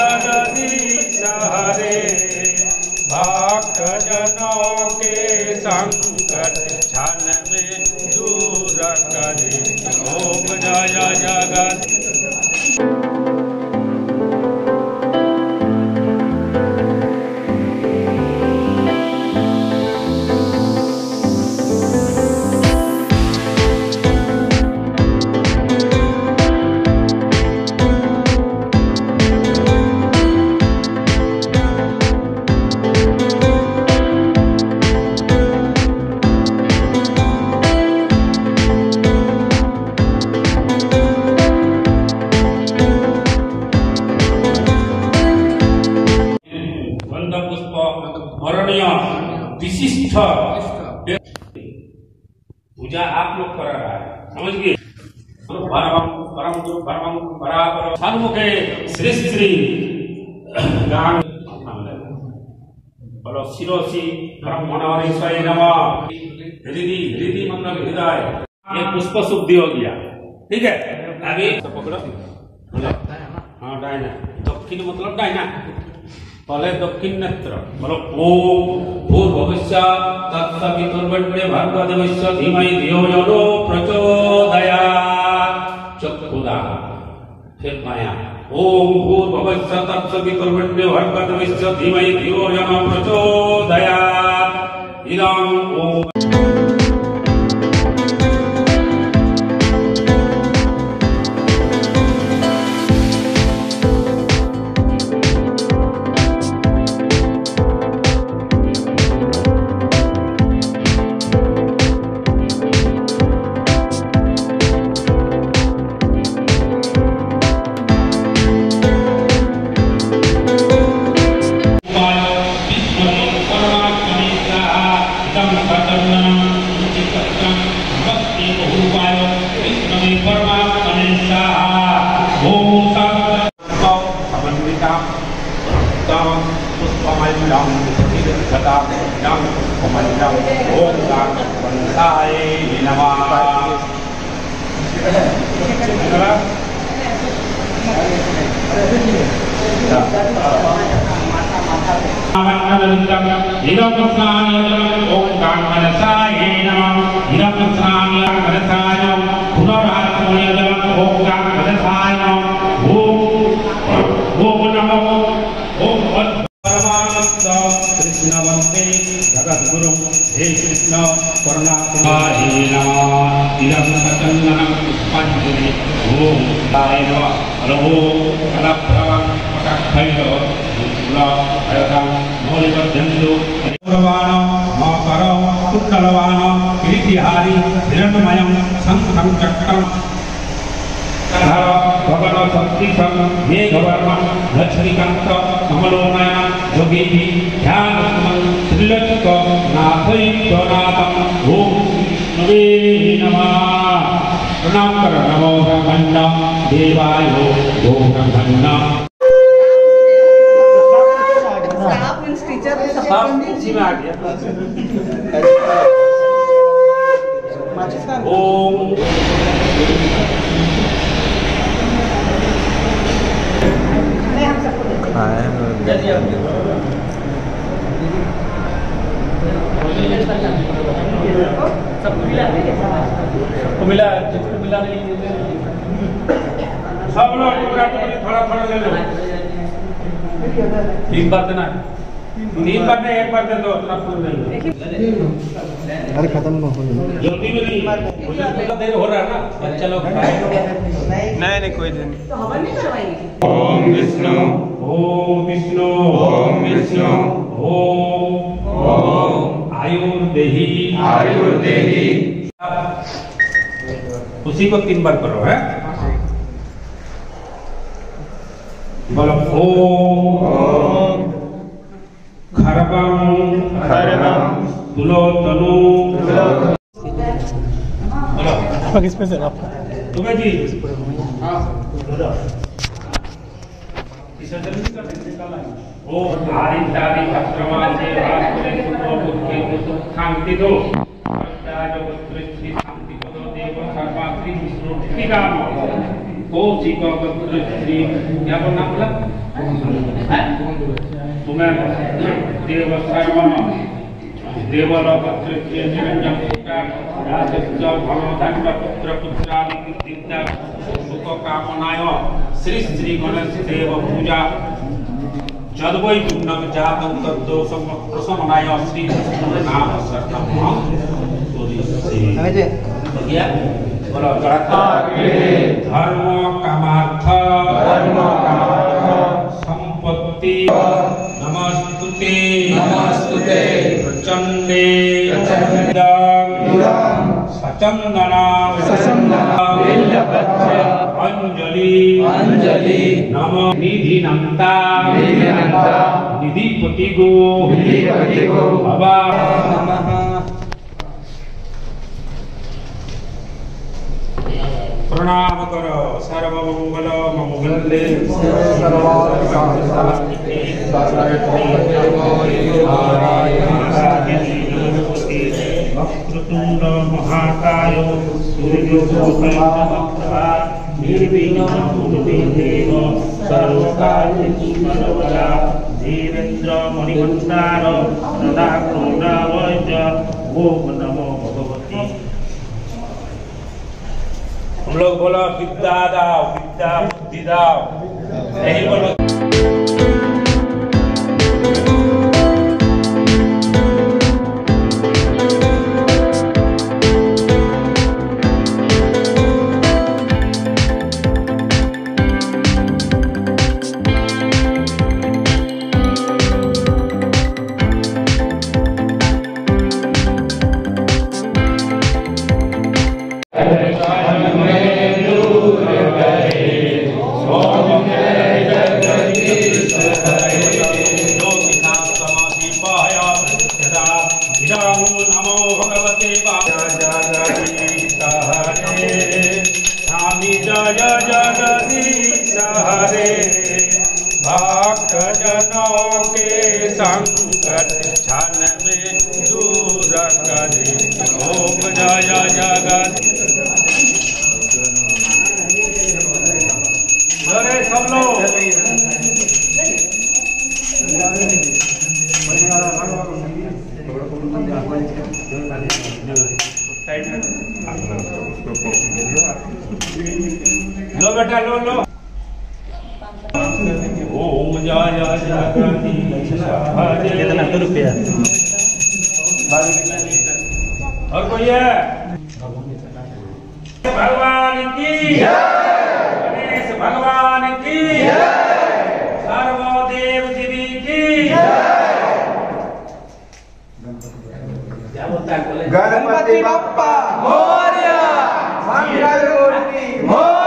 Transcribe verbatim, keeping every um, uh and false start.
जगदीश हरे, भक्त जनों के संकट क्षण में दूर करे। ओम जय जगदीश। विशिष्ट पूजा आप लोग कर रहा है, समझ गए? परम परम परम परापर सन्मुखे श्री श्री गान बोलो शिरोसी ब्रह्मणेश्वरी नमः। हृदय हृदय मतलब हृदय, ये पुष्प शुद्धि हो गया। ठीक है, अभी तो पकड़ो। हाँ डायना, दक्षिण मतलब डायना, पहले दक्षिण नेत्र बोलो ओम भूर्भुवस्सुः तत्सवितुर्वरेण्यं भर्गो देवस्य धीमहि धियो यो न प्रचोदयात्। चक्षुदान, फिर माया ओम भूर्भुवस्सुः तत्सवितुर्वरेण्यं भर्गो देवस्य धीमहि धियो यो न प्रचोदयात्। इदं ओम सब लोग थोड़ा थोड़ा ले लो। तीन बार देना, तीन बार नहीं, एक बार दे दो। अरे खत्म हो जल्दी में नहीं, देर हो रहा है ना। चलो नहीं नहीं कोई नहीं। तो हवन नहीं करवाएंगे। ओम विष्णु ओम विष्णु ओम विष्णु ओम ओम आयुर्देहि आयुर्देहि। उसी को तीन बार करो है। बोलो ओम खरबम खरबम तुलोतनु। बोलो किस पे से आप तुम्हें जी हाँ इसे जल्दी कर देंगे कल आएंगे। ओम आदि दादी पत्रमान से वास्तुले सुतो बुद्धि कुसुम शांति दो राजो पुत्री शांति को दो देव सर्वाश्री विष्णु ठीक है। कौशिक श्री क्या नाम बोला तुम्हें देव सर्व देवलोकत्र निरंजन राजस्य भवधन्य पुत्र पुत्रादि विद्या सुख कामनाय श्री श्री गणेश देव पूजा जदवै गुणक जातं तद्दोषं प्रशमनाय श्री नाम शरणं अजय या बोलो धर्म कामार्थ धर्म कामार्थ संपत्ति नमस्तुते नमस्तुते प्रचंडे प्रचंडे सचंदना सचंदना बिल्लपत्र अंजलि अंजलि नमो निधिनंता निधिनंता निधिपति गो निधिपति गो बाबा नमः प्रणाम करो सर्वमंगल मंगले वक्रतुंड महाकाय सूर्योदय निर्विघ्नं देव सर्वकार्येषु सर्वदा देवेन्द्र मणिमन्दार सदा क्रोधावच ओम नमो भगवती। हम लोग बोलो विद्या दाओ विद्या बुद्धि दाओ यही बोलो। नमो भगवते स्वामी जय जगदीश हरे भक्त जनों के संकट क्षण में दूर करे ओम जय जगदीश अरे सब लोग लो बेटा लो लो ओम जय जगदीश हरे कितना रुपया और कोई है भगवान की गणेश भगवान की सर्वदेव देवी की क्या बोलता है गणपति बप्पा मोरया मंगल मूर्ति